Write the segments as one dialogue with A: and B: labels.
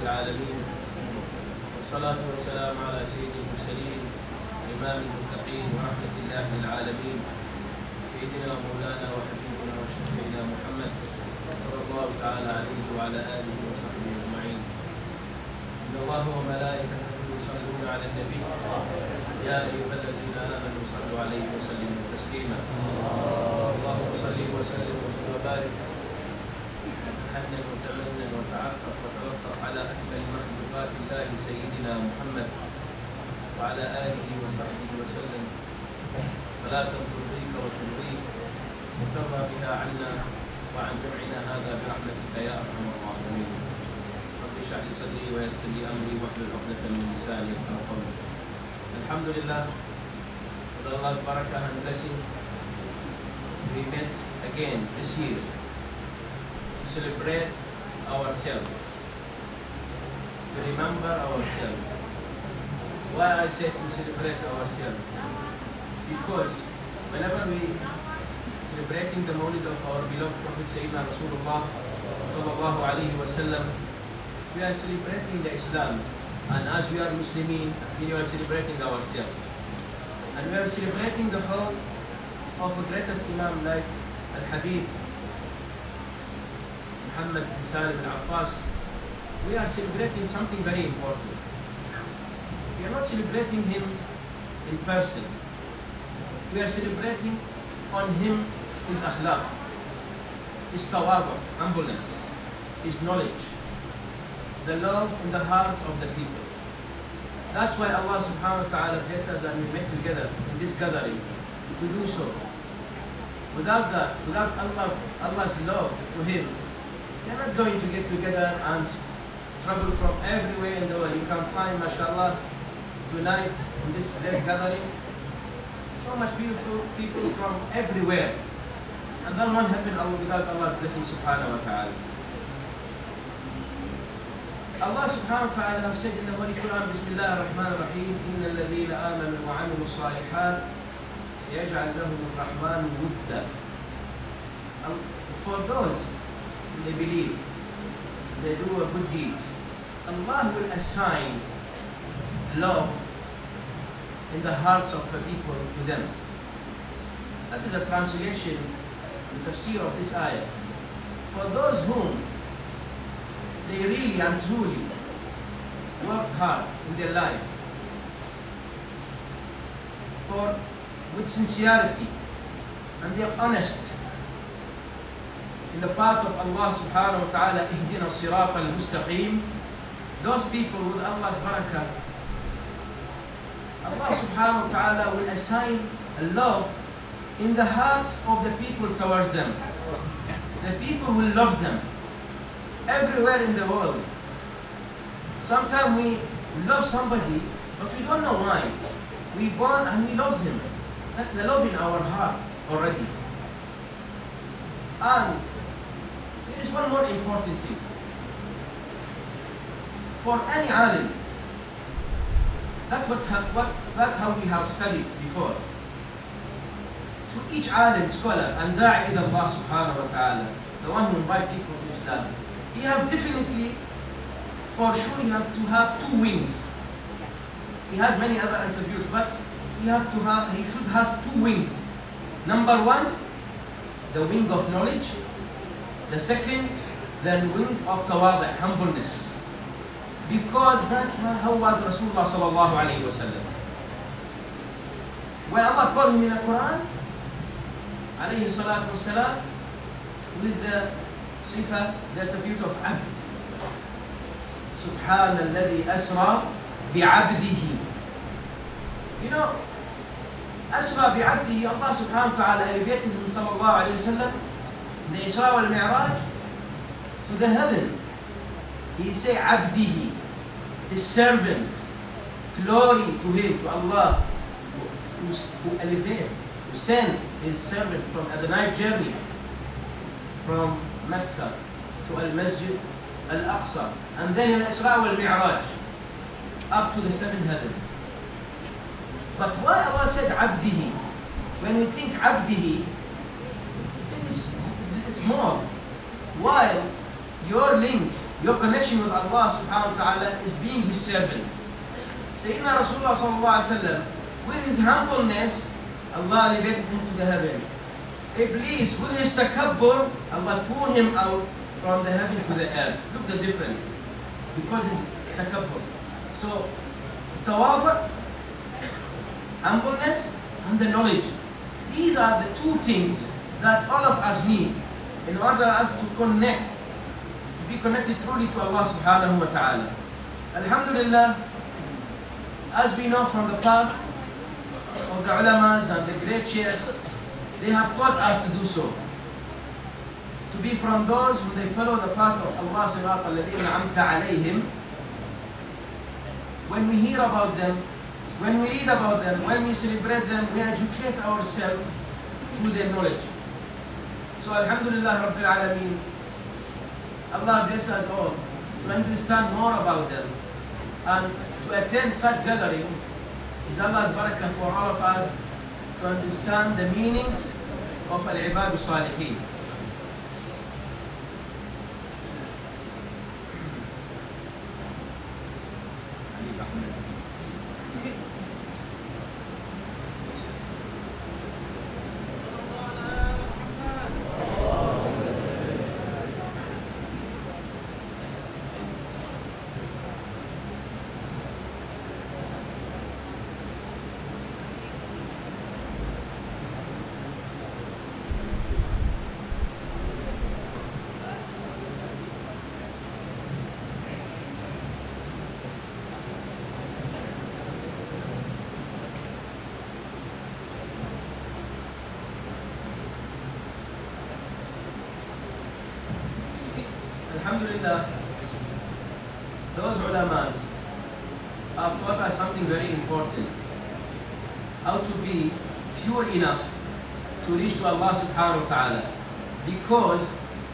A: العالمين، والصلاة والسلام على سيد المرسلين وإمام المتقين ورحمة الله للعالمين، سيدنا ومولانا وحبيبنا وشفيعنا محمد صلى الله تعالى عليه وعلى آله وصحبه أجمعين. إن الله وملائكته يصلون على النبي يا أيها الذين آمنوا صلوا عليه وسلموا تسليما. اللهم صل وسلم وبارك تحنن وتمنن وتعاطف وتلطف على أكمل مخلوقات الله سيدنا محمد وعلى آله وصحبه وسلم صلاة ترضيك وترضيك وترضى بها عنا وعن جمعنا هذا برحمتك يا أرحم الراحمين. رب اشرح لي صدري ويسر لي أمري واحلل عقدة من لساني يفقهوا قولي. Alhamdulillah, with Allah's barakah and blessing, we met again this year to celebrate ourselves, to remember ourselves. Why I said to celebrate ourselves? Because whenever we celebrating the Mawlid of our beloved Prophet Sayyidina Rasulullah sallallahu alayhi wa sallam, we are celebrating the Islam. And as we are Muslimin, we are celebrating ourselves. And we are celebrating the whole of the greatest Imam like Al-Habib Muhammad bin Salim al-Abbas. We are celebrating something very important. We are not celebrating him in person. We are celebrating on him his akhlaq, his tawaba, humbleness, his knowledge, the love in the hearts of the people. That's why Allah subhanahu wa ta'ala blessed us and we met together in this gathering to do so. Without that, without Allah's love to him, we are not going to get together and travel from everywhere in the world. You can find, mashallah, tonight in this blessed gathering, so much beautiful people from everywhere. And that won't happen without Allah's blessing subhanahu wa ta'ala. Allah subhanahu wa ta'ala have said in the Holy Quran, Bismillah ar-Rahman ar-Rahim, إِنَّ الَّذِينَ آمَنُوا وَعَمِلُوا الصَّالِحَاتِ سَيَجْعَلْ لَهُمُ الرَّحْمَنُ وُدًّا. For those they believe, they do good deeds, Allah will assign love in the hearts of the people to them. That is a translation, the tafsir of this ayah. For those whom they really and truly worked hard in their life with sincerity, and they are honest in the path of Allah subhanahu wa ta'ala, ihdina sirat al-mustaqim. Those people with Allah's barakah, Allah subhanahu wa ta'ala will assign a love in the hearts of the people towards them. The people will love them everywhere in the world. Sometimes we love somebody, but we don't know why. We born and we love him. That's the love in our heart already. And there is one more important thing. For any alim, that's how we have studied before. To each alim, scholar, and da'i ila Allah subhanahu wa ta'ala, the one who invites people to Islam, you have definitely, for sure, you have to have two wings. He has many other attributes, but he should have two wings. Number one, the wing of knowledge. The second, the wing of tawadi', humbleness. Because that's how was Rasulullah sallallahu alayhi wa sallam. When Allah called him in the Quran, alayhi salatu wa salam, with the صفة, the attribute of abd. سبحان الذي أسرى بعبده. You know, أسرى بعبده, Allah subhanahu wa ta'ala elevated him sallallahu alayhi wa sallam, the Isra wal Mi'raj, to the heaven. He say عبده, his servant. Glory to him, to Allah, who elevate, who sent his servant from the night journey from Mecca to Al-Masjid Al-Aqsa, and then in Isra wal Mi'raj up to the seventh heaven. But why Allah said Abdihi? When you think Abdihi, it's small. While your link your connection with Allah subhanahu wa ta'ala is being His servant. Sayyidina Rasulullah sallallahu alayhi wa sallam, with his humbleness, Allah elevated him to the heaven. Iblis, with his takabbur, Allah threw him out from the heaven to the earth. Look the difference. Because his takabbur. So, tawadu, humbleness, and the knowledge. These are the two things that all of us need in order us to connect, to be connected truly to Allah subhanahu wa ta'ala. Alhamdulillah, as we know from the path of the ulamas and the great sheikhs, they have taught us to do so. To be from those who they follow the path of Allah sirat alladhina amta alayhim. When we hear about them, when we read about them, when we celebrate them, we educate ourselves through their knowledge. So Alhamdulillah Rabbil Alameen, Allah bless us all to understand more about them and to attend such gathering is Allah's barakah for all of us to understand the meaning of Al-Ibadu Salihin. Alhamdulillah, those ulamas have taught us something very important. How to be pure enough to reach to Allah subhanahu wa ta'ala. Because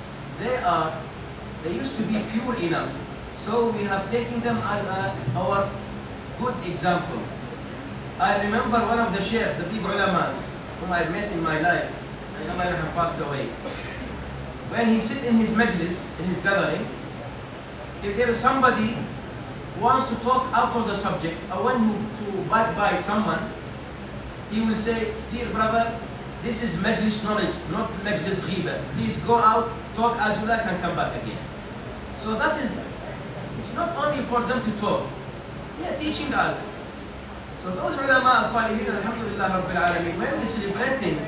A: they used to be pure enough. So we have taken them as our good example. I remember one of the sheikhs, the big ulamas, whom I met in my life, and Allah have passed away. When he sit in his majlis, in his gathering, if there is somebody who wants to talk out of the subject, or want to backbite someone, he will say, dear brother, this is majlis knowledge, not majlis ghiba. Please go out, talk as you like and come back again. So that is, it's not only for them to talk, they are teaching us. So those ulama salihin, alhamdulillah rabbil alameen, when we're celebrating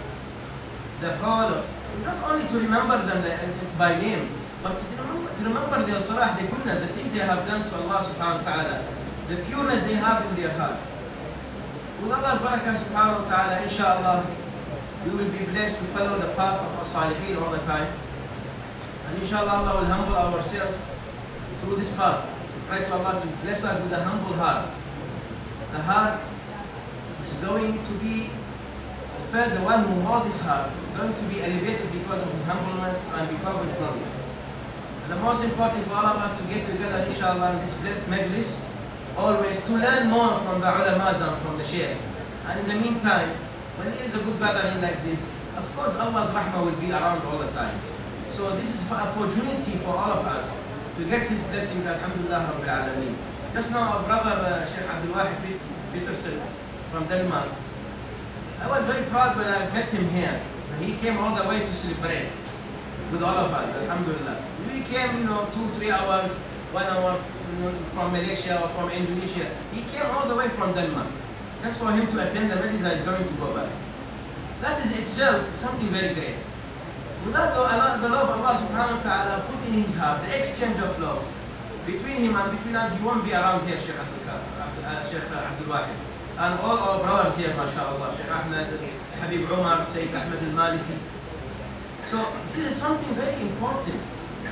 A: the whole, it's not only to remember them by name, but to remember their salah, their goodness, the things they have done to Allah subhanahu wa ta'ala, the pureness they have in their heart. With Allah's barakah subhanahu wa ta'ala, inshallah, we will be blessed to follow the path of as-salihin all the time. And inshallah, Allah will humble ourselves through this path. To pray to Allah to bless us with a humble heart. The heart is going to be, the one who holds this heart, going to be elevated because of his humbleness and because of his knowledge. And the most important for all of us to get together, inshallah, in this blessed majlis, always to learn more from the ulamas and from the sheikhs. And in the meantime, when there is a good gathering like this, of course Allah's rahmah will be around all the time. So this is an opportunity for all of us to get His blessings, alhamdulillah rabbil alameen. Just now our brother Sheikh Abdul Wahid Peterson from Denmark, I was very proud when I met him here. He came all the way to celebrate with all of us, alhamdulillah. We came, 2-3 hours, 1 hour from Malaysia or from Indonesia. He came all the way from Denmark. Just for him to attend the majlis that is going to go back. That is itself something very great. Without the love of Allah subhanahu wa ta'ala put in his heart, the exchange of love between him and between us, he won't be around here, Sheikh Abdul Wahid. And all our brothers here, mashallah, Sheikh Ahmed, Habib Umar, Sayyid Ahmed al-Maliki. So this is something very important.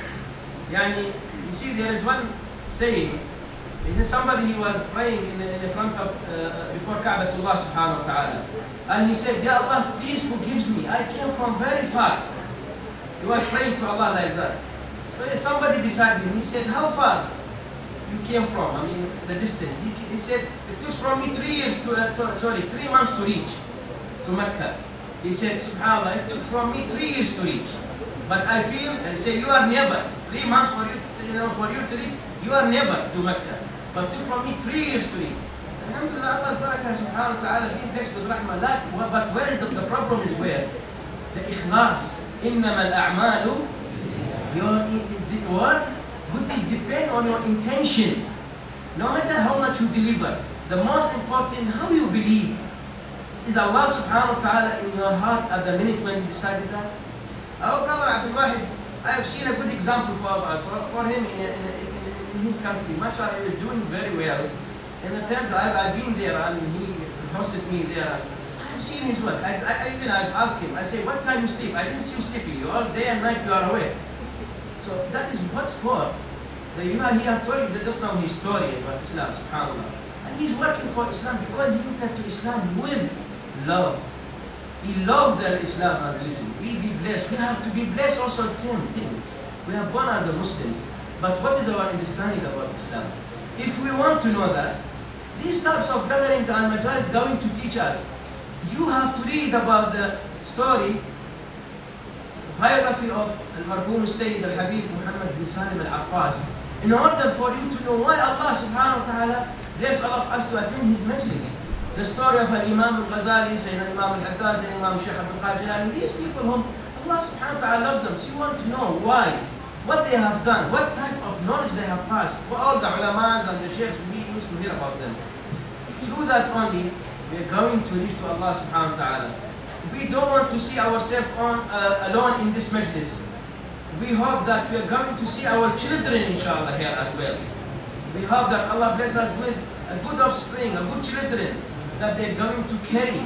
A: You see, there is one saying, it is somebody who was praying in the front of, before Ka'batullah subhanahu wa ta'ala. And he said, Ya Allah, please forgive me. I came from very far. He was praying to Allah like that. So there's somebody beside him. He said, how far you came from? I mean, the distance. He said, it took from me 3 months to reach to Mecca. He said, subhanAllah, it took from me 3 years to reach. But I feel, and say, you are nearby. 3 months for you. for you to reach, you are neighbor to Mecca. But it took from me 3 years to reach. Alhamdulillah, Allah's barakah subhanahu wa ta'ala being blessed with rahmah. But where is the problem is where? The ikhlas. إِنَّمَا الْأَعْمَالُ Your work, goodness depend on your intention. No matter how much you deliver, the most important, how you believe. Is Allah subhanahu wa ta'ala in your heart at the minute when you decided that? Our brother Abdul Wahid, I have seen a good example for him in his country. MashaAllah, he was doing very well. In the terms, I've been there and he hosted me there. I have seen his work. I've asked him, I say, what time you sleep? I didn't see you sleeping. You all day and night you are awake. So that is what for. He have told you just now his story about Islam, subhanAllah. And he's working for Islam because he entered to Islam with love. He loved the Islam and religion. We be blessed. We have to be blessed also the same thing. We are born as a Muslims. But what is our understanding about Islam? If we want to know that, these types of gatherings and majalis is going to teach us. You have to read about the story, biography of Al-Marhum Sayyid Al-Habib Muhammad bin Salim Al-Abbas, in order for you to know why Allah subhanahu wa ta'ala bless all of us to attend his majlis. The story of Al-Imam Al-Ghazali, Sayyidina Imam Al-Haddad, Sayyidina Imam Shaykh Abdul Qadir Jilani, these people whom Allah subhanahu wa ta'ala loves them. So you want to know why, what they have done, what type of knowledge they have passed. All the ulamas and the sheikhs, we used to hear about them. Through that only, we are going to reach to Allah subhanahu wa ta'ala. We don't want to see ourselves alone in this majlis. We hope that we are going to see our children inshallah here as well. We hope that Allah bless us with a good offspring, a good children, that they're going to carry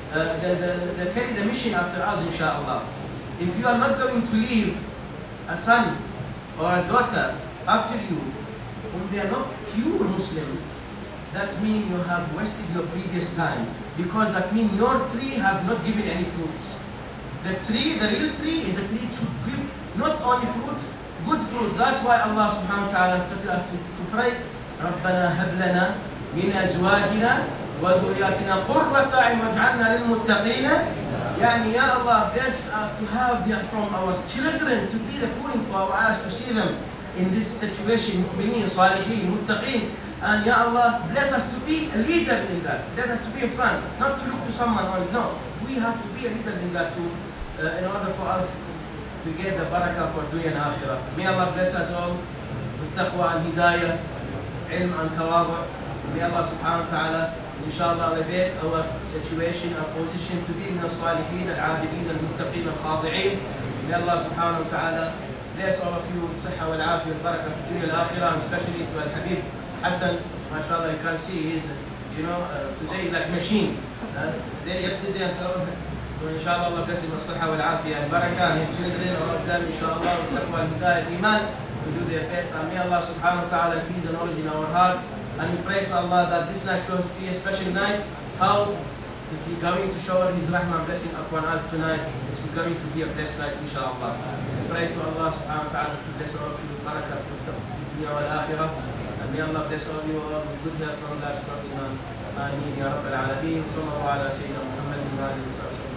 A: the mission after us inshallah. If you are not going to leave a son or a daughter after you, when they are not pure Muslim, that means you have wasted your previous time, because that means your tree has not given any fruits. The real tree is a tree to give not only fruits, good fruits. That's why Allah subhanahu wa ta'ala instructed us to pray, رَبَّنَا هَبْ لَنَا مِنْ أَزْوَاجِنَا وَذُرِّيَّاتِنَا قُرَّةَ أَعْيُنٍ وَاجْعَلْنَا لِلْمُتَّقِينَ. Yani, Ya Allah, bless us to have from our children to be the cooling for our eyes to see them in this situation, mu'mineen, salihin, muttaqeen. And Ya Allah, bless us to be leaders in that. Bless us to be in front, not to look to someone only. No, we have to be leaders in that too, in order for us to get the barakah for dunya and akhirah. May Allah bless us all with taqwa and hidayah, ilm and tawadu. May Allah subhanahu wa ta'ala inshallah elevate our situation, our position to be min al-salihin, al-abidin, al-muttaqin, al-khadi'in. May Allah subhanahu wa ta'ala bless all of you with sihha wal afiyah and barakah for dunya and akhirah, especially to Al-Habib Hassan. MashaAllah, you can see he's, today like machine. Yesterday and today. So inshallah, Allah bless him with sihha wal afiyah and barakah, and his children, all of them, inshallah, with taqwa and hidayah and iman, to do their best. And may Allah subhanahu wa ta'ala increase the knowledge in our heart. And we pray to Allah that this night should be a special night. How, if He's going to shower His rahmah and blessing upon us tonight, it's going to be a blessed night, inshallah. We pray to Allah subhanahu wa ta'ala to bless all of you with barakah fi dunya wal akhirah. And may Allah bless all of you all with good health, long life, strong iman. Ameen ya Rabbal Alameen. Sallallahu ala Sayyidina Muhammadin wa alihi wa sallam.